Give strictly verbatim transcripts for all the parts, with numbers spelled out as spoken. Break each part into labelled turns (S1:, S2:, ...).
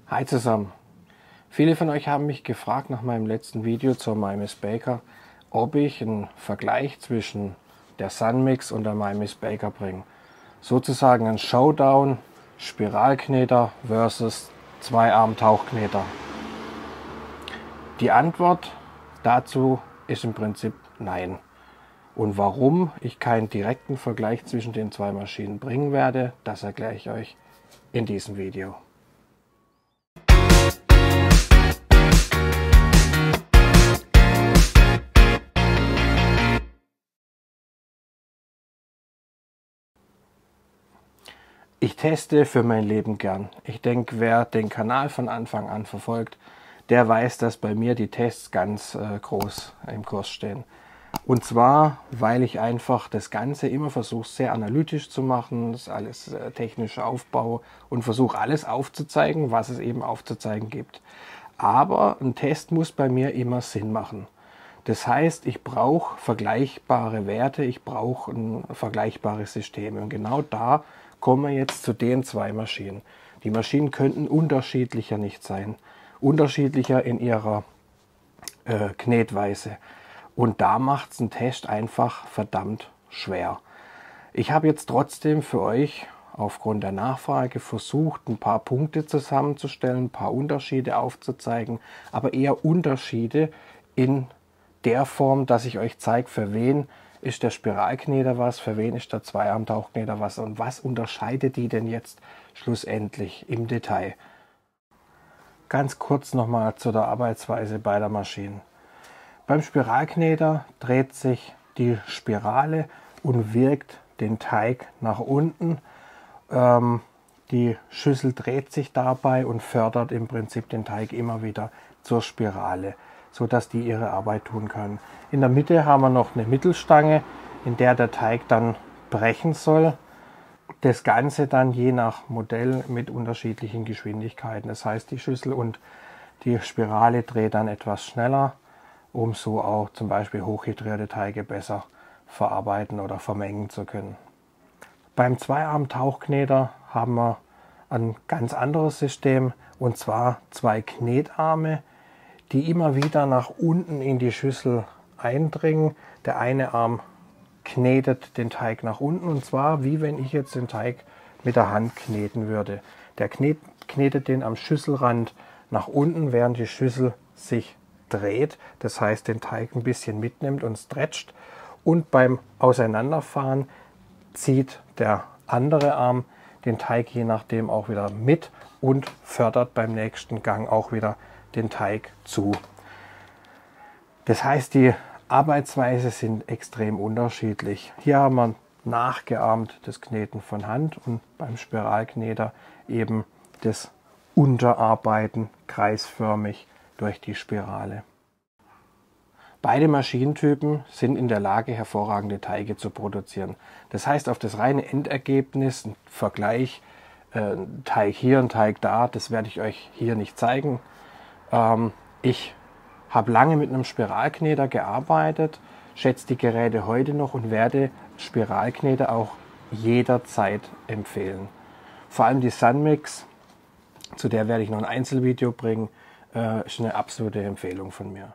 S1: Hi zusammen! Viele von euch haben mich gefragt nach meinem letzten Video zur MyMiss Baker, ob ich einen Vergleich zwischen der Sunmix und der MyMiss Baker bringe. Sozusagen ein Showdown Spiralkneter versus Zweiarm-Tauchkneter. Die Antwort dazu ist im Prinzip nein. Und warum ich keinen direkten Vergleich zwischen den zwei Maschinen bringen werde, das erkläre ich euch in diesem Video. Ich teste für mein Leben gern. Ich denke, wer den Kanal von Anfang an verfolgt, der weiß, dass bei mir die Tests ganz äh, groß im Kurs stehen. Und zwar, weil ich einfach das Ganze immer versuche, sehr analytisch zu machen, das alles äh, technisch aufbaue und versuche alles aufzuzeigen, was es eben aufzuzeigen gibt. Aber ein Test muss bei mir immer Sinn machen. Das heißt, ich brauche vergleichbare Werte, ich brauche ein vergleichbares System. Und genau da kommen wir jetzt zu den zwei Maschinen. Die Maschinen könnten unterschiedlicher nicht sein. Unterschiedlicher in ihrer äh, Knetweise. Und da macht es einen Test einfach verdammt schwer. Ich habe jetzt trotzdem für euch aufgrund der Nachfrage versucht, ein paar Punkte zusammenzustellen, ein paar Unterschiede aufzuzeigen, aber eher Unterschiede in der Form, dass ich euch zeige, für wen ist der Spiralkneter was, für wen ist der Zweiarm-Tauchkneter was und was unterscheidet die denn jetzt schlussendlich im Detail. Ganz kurz nochmal zu der Arbeitsweise beider Maschinen. Beim Spiralkneter dreht sich die Spirale und wirkt den Teig nach unten. Ähm, die Schüssel dreht sich dabei und fördert im Prinzip den Teig immer wieder zur Spirale, so dass die ihre Arbeit tun kann. In der Mitte haben wir noch eine Mittelstange, in der der Teig dann brechen soll. Das Ganze dann je nach Modell mit unterschiedlichen Geschwindigkeiten. Das heißt, die Schüssel und die Spirale dreht dann etwas schneller, um so auch zum Beispiel hochhydrierte Teige besser verarbeiten oder vermengen zu können. Beim Zweiarm-Tauchkneter haben wir ein ganz anderes System, und zwar zwei Knetarme, die immer wieder nach unten in die Schüssel eindringen. Der eine Arm knetet den Teig nach unten, und zwar wie wenn ich jetzt den Teig mit der Hand kneten würde. Der knet, knetet den am Schüsselrand nach unten, während die Schüssel sich dreht. Das heißt, den Teig ein bisschen mitnimmt und stretcht. Und beim Auseinanderfahren zieht der andere Arm den Teig je nachdem auch wieder mit und fördert beim nächsten Gang auch wieder den Teig zu. Das heißt, die Arbeitsweise sind extrem unterschiedlich. Hier haben wir nachgeahmt das Kneten von Hand und beim Spiralkneter eben das Unterarbeiten kreisförmig durch die Spirale. Beide Maschinentypen sind in der Lage, hervorragende Teige zu produzieren. Das heißt, auf das reine Endergebnis, ein Vergleich, äh, ein Teig hier, ein Teig da, das werde ich euch hier nicht zeigen. Ähm, ich habe lange mit einem Spiralkneter gearbeitet, schätze die Geräte heute noch und werde Spiralkneter auch jederzeit empfehlen. Vor allem die Sunmix, zu der werde ich noch ein Einzelvideo bringen, äh, ist eine absolute Empfehlung von mir.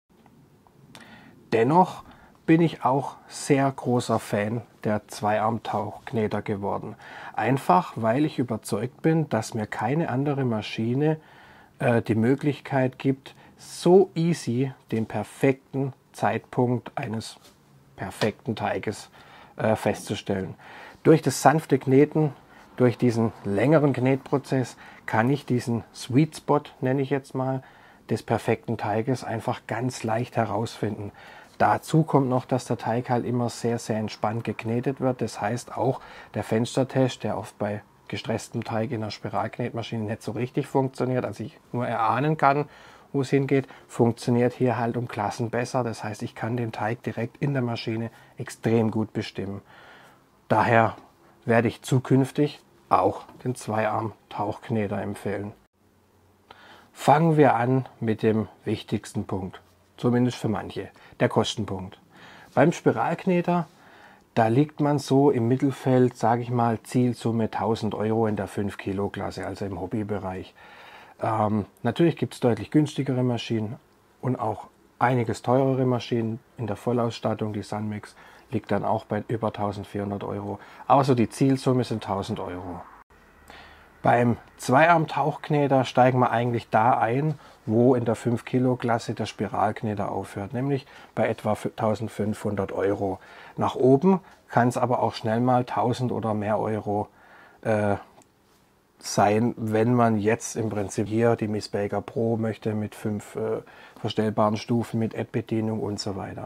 S1: Dennoch bin ich auch sehr großer Fan der Zweiarm-Tauchkneter geworden. Einfach, weil ich überzeugt bin, dass mir keine andere Maschine äh, die Möglichkeit gibt, so easy den perfekten Zeitpunkt eines perfekten Teiges äh, festzustellen. Durch das sanfte Kneten, durch diesen längeren Knetprozess kann ich diesen Sweet Spot, nenne ich jetzt mal, des perfekten Teiges einfach ganz leicht herausfinden. Dazu kommt noch, dass der Teig halt immer sehr, sehr entspannt geknetet wird. Das heißt auch der Fenstertest, der oft bei gestresstem Teig in der Spiralknetmaschine nicht so richtig funktioniert, also ich nur erahnen kann, wo es hingeht, funktioniert hier halt um Klassen besser. Das heißt, ich kann den Teig direkt in der Maschine extrem gut bestimmen. Daher werde ich zukünftig auch den Zweiarm-Tauchkneter empfehlen. Fangen wir an mit dem wichtigsten Punkt, zumindest für manche, der Kostenpunkt. Beim Spiralkneter, da liegt man so im Mittelfeld, sage ich mal, Zielsumme tausend Euro in der fünf Kilo Klasse, also im Hobbybereich. Ähm, natürlich gibt es deutlich günstigere Maschinen und auch einiges teurere Maschinen in der Vollausstattung. Die Sunmix liegt dann auch bei über eintausendvierhundert Euro. Aber so die Zielsumme sind tausend Euro. Beim Zweiarm-Tauchkneter steigen wir eigentlich da ein, wo in der fünf Kilo Klasse der Spiralkneter aufhört, nämlich bei etwa eintausendfünfhundert Euro. Nach oben kann es aber auch schnell mal tausend oder mehr Euro äh, sein, wenn man jetzt im Prinzip hier die Miss Baker Pro möchte mit fünf äh, verstellbaren Stufen, mit App-Bedienung und so weiter.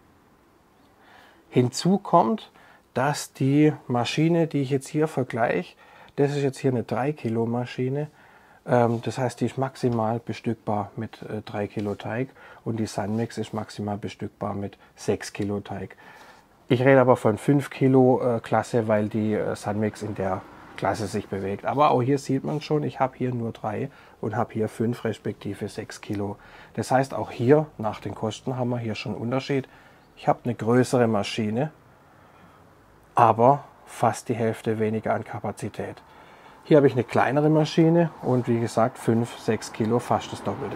S1: Hinzu kommt, dass die Maschine, die ich jetzt hier vergleiche, das ist jetzt hier eine drei Kilo Maschine, ähm, das heißt, die ist maximal bestückbar mit äh, drei Kilo Teig und die Sunmix ist maximal bestückbar mit sechs Kilo Teig. Ich rede aber von fünf Kilo äh, Klasse, weil die äh, Sunmix in der Klasse sich bewegt. Aber auch hier sieht man schon, ich habe hier nur drei und habe hier fünf respektive sechs Kilo. Das heißt, auch hier nach den Kosten haben wir hier schon einen Unterschied. Ich habe eine größere Maschine, aber fast die Hälfte weniger an Kapazität. Hier habe ich eine kleinere Maschine und wie gesagt fünf, sechs Kilo, fast das Doppelte.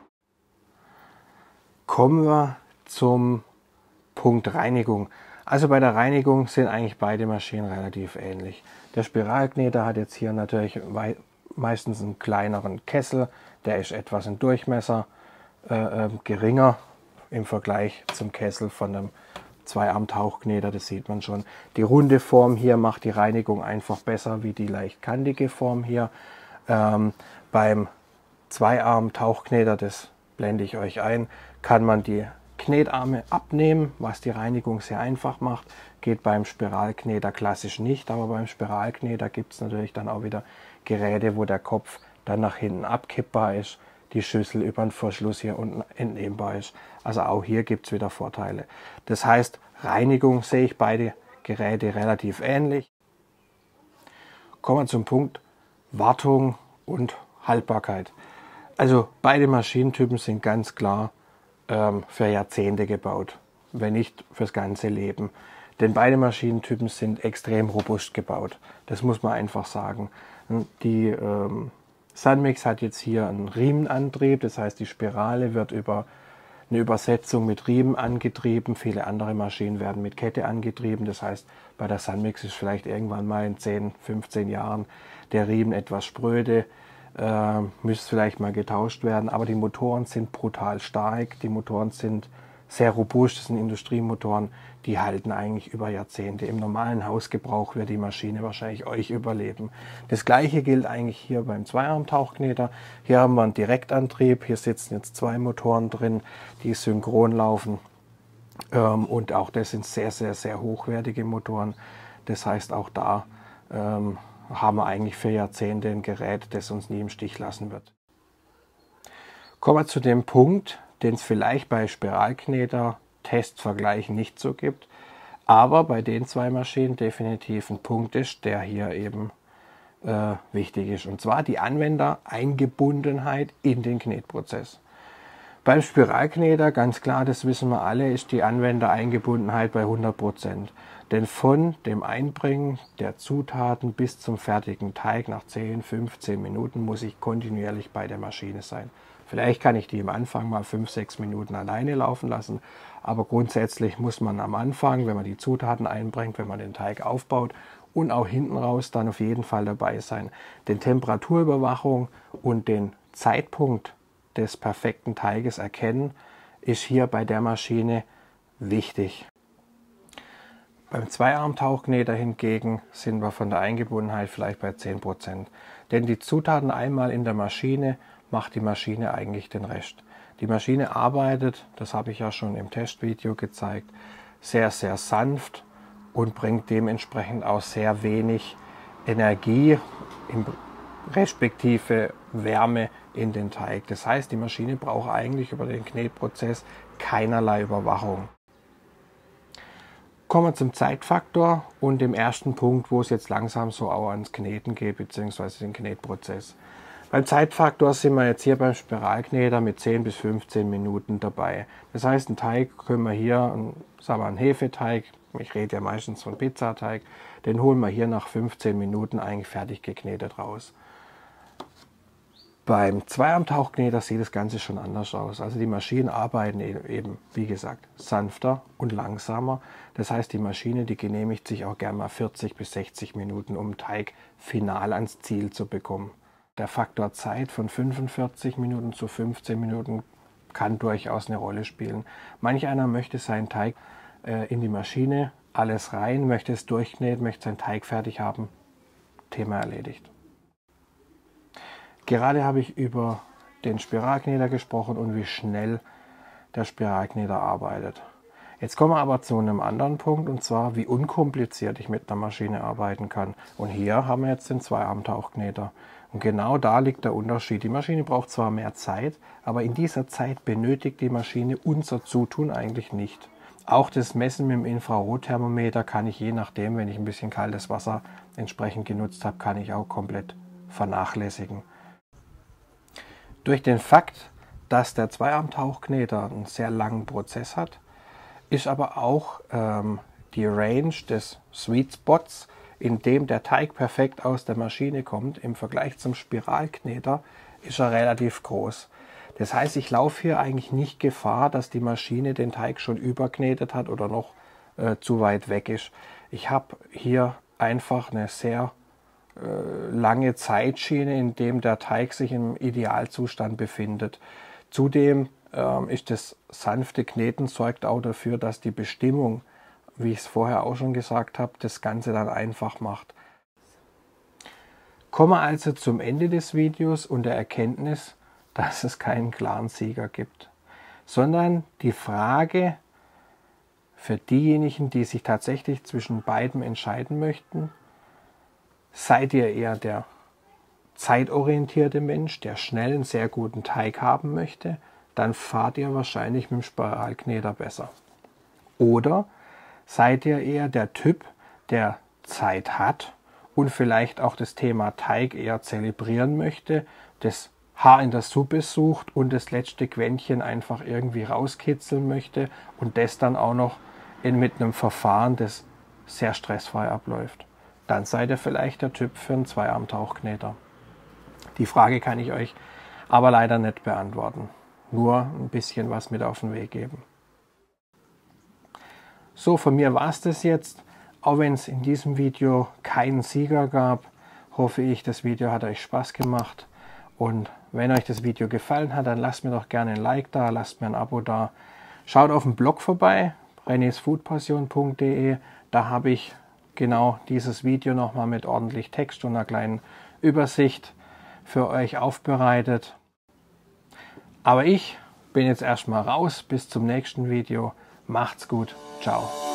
S1: Kommen wir zum Punkt Reinigung. Also bei der Reinigung sind eigentlich beide Maschinen relativ ähnlich. Der Spiralkneter hat jetzt hier natürlich meistens einen kleineren Kessel, der ist etwas im Durchmesser äh, äh, geringer im Vergleich zum Kessel von einem Zweiarm-Tauchkneter, das sieht man schon. Die runde Form hier macht die Reinigung einfach besser wie die leicht kantige Form hier. Ähm, beim Zweiarm-Tauchkneter, das blende ich euch ein, kann man die Knetarme abnehmen, was die Reinigung sehr einfach macht. Geht beim Spiralkneter klassisch nicht, aber beim Spiralkneter gibt es natürlich dann auch wieder Geräte, wo der Kopf dann nach hinten abkippbar ist, die Schüssel über den Verschluss hier unten entnehmbar ist. Also auch hier gibt es wieder Vorteile. Das heißt, Reinigung sehe ich beide Geräte relativ ähnlich. Kommen wir zum Punkt Wartung und Haltbarkeit. Also beide Maschinentypen sind ganz klar ähm, für Jahrzehnte gebaut, wenn nicht fürs ganze Leben. Denn beide Maschinentypen sind extrem robust gebaut. Das muss man einfach sagen. Die ähm, Sunmix hat jetzt hier einen Riemenantrieb, das heißt die Spirale wird über eine Übersetzung mit Riemen angetrieben. Viele andere Maschinen werden mit Kette angetrieben. Das heißt, bei der Sunmix ist vielleicht irgendwann mal in zehn, fünfzehn Jahren der Riemen etwas spröde, äh, müsste vielleicht mal getauscht werden. Aber die Motoren sind brutal stark, die Motoren sind sehr robust, das sind Industriemotoren, die halten eigentlich über Jahrzehnte. Im normalen Hausgebrauch wird die Maschine wahrscheinlich euch überleben. Das gleiche gilt eigentlich hier beim Zweiarm-Tauchkneter. Hier haben wir einen Direktantrieb, hier sitzen jetzt zwei Motoren drin, die synchron laufen. Ähm, und auch das sind sehr, sehr, sehr hochwertige Motoren. Das heißt, auch da ähm, haben wir eigentlich für Jahrzehnte ein Gerät, das uns nie im Stich lassen wird. Kommen wir zu dem Punkt, den es vielleicht bei Spiralkneter-Testvergleichen nicht so gibt, aber bei den zwei Maschinen definitiv ein Punkt ist, der hier eben äh, wichtig ist. Und zwar die Anwendereingebundenheit in den Knetprozess. Beim Spiralkneter, ganz klar, das wissen wir alle, ist die Anwendereingebundenheit bei hundert Prozent. Denn von dem Einbringen der Zutaten bis zum fertigen Teig nach zehn, fünfzehn Minuten muss ich kontinuierlich bei der Maschine sein. Vielleicht kann ich die am Anfang mal fünf, sechs Minuten alleine laufen lassen, aber grundsätzlich muss man am Anfang, wenn man die Zutaten einbringt, wenn man den Teig aufbaut und auch hinten raus dann auf jeden Fall dabei sein. Denn Temperaturüberwachung und den Zeitpunkt des perfekten Teiges erkennen, ist hier bei der Maschine wichtig. Beim Zweiarm-Tauchkneter hingegen sind wir von der Eingebundenheit vielleicht bei zehn Prozent. Denn die Zutaten einmal in der Maschine macht die Maschine eigentlich den Rest. Die Maschine arbeitet, das habe ich ja schon im Testvideo gezeigt, sehr, sehr sanft und bringt dementsprechend auch sehr wenig Energie, respektive Wärme in den Teig. Das heißt, die Maschine braucht eigentlich über den Knetprozess keinerlei Überwachung. Kommen wir zum Zeitfaktor und dem ersten Punkt, wo es jetzt langsam so auch ans Kneten geht, beziehungsweise den Knetprozess. Beim Zeitfaktor sind wir jetzt hier beim Spiralkneter mit zehn bis fünfzehn Minuten dabei. Das heißt, einen Teig können wir hier, sagen wir einen Hefeteig, ich rede ja meistens von Pizzateig, den holen wir hier nach fünfzehn Minuten eigentlich fertig geknetet raus. Beim Zweiarm-Tauchkneter sieht das Ganze schon anders aus. Also die Maschinen arbeiten eben, wie gesagt, sanfter und langsamer. Das heißt, die Maschine, die genehmigt sich auch gerne mal vierzig bis sechzig Minuten, um Teig final ans Ziel zu bekommen. Der Faktor Zeit von fünfundvierzig Minuten zu fünfzehn Minuten kann durchaus eine Rolle spielen. Manch einer möchte seinen Teig äh, in die Maschine, alles rein, möchte es durchkneten, möchte seinen Teig fertig haben. Thema erledigt. Gerade habe ich über den Spiralkneter gesprochen und wie schnell der Spiralkneter arbeitet. Jetzt kommen wir aber zu einem anderen Punkt, und zwar wie unkompliziert ich mit einer Maschine arbeiten kann. Und hier haben wir jetzt den Zweiarm-Tauchkneter. Und genau da liegt der Unterschied. Die Maschine braucht zwar mehr Zeit, aber in dieser Zeit benötigt die Maschine unser Zutun eigentlich nicht. Auch das Messen mit dem Infrarotthermometer kann ich je nachdem, wenn ich ein bisschen kaltes Wasser entsprechend genutzt habe, kann ich auch komplett vernachlässigen. Durch den Fakt, dass der Zweiarm-Tauchkneter einen sehr langen Prozess hat, ist aber auch ähm, die Range des Sweet Spots, in dem der Teig perfekt aus der Maschine kommt, im Vergleich zum Spiralkneter, ist er relativ groß. Das heißt, ich laufe hier eigentlich nicht Gefahr, dass die Maschine den Teig schon überknetet hat oder noch äh, zu weit weg ist. Ich habe hier einfach eine sehr äh, lange Zeitschiene, in dem der Teig sich im Idealzustand befindet. Zudem ähm, ist das sanfte Kneten sorgt auch dafür, dass die Bestimmung, wie ich es vorher auch schon gesagt habe, das Ganze dann einfach macht. Kommen wir also zum Ende des Videos und der Erkenntnis, dass es keinen klaren Sieger gibt, sondern die Frage für diejenigen, die sich tatsächlich zwischen beiden entscheiden möchten: Seid ihr eher der zeitorientierte Mensch, der schnell einen sehr guten Teig haben möchte, dann fahrt ihr wahrscheinlich mit dem Spiralkneter besser. Oder seid ihr eher der Typ, der Zeit hat und vielleicht auch das Thema Teig eher zelebrieren möchte, das Haar in der Suppe sucht und das letzte Quäntchen einfach irgendwie rauskitzeln möchte und das dann auch noch in, mit einem Verfahren, das sehr stressfrei abläuft. Dann seid ihr vielleicht der Typ für einen Zweiarm-Tauchkneter. Die Frage kann ich euch aber leider nicht beantworten. Nur ein bisschen was mit auf den Weg geben. So, von mir war es das jetzt. Auch wenn es in diesem Video keinen Sieger gab, hoffe ich, das Video hat euch Spaß gemacht. Und wenn euch das Video gefallen hat, dann lasst mir doch gerne ein Like da, lasst mir ein Abo da. Schaut auf dem Blog vorbei, renes food passion punkt de. Da habe ich genau dieses Video nochmal mit ordentlich Text und einer kleinen Übersicht für euch aufbereitet. Aber ich bin jetzt erstmal raus. Bis zum nächsten Video. Macht's gut. Ciao.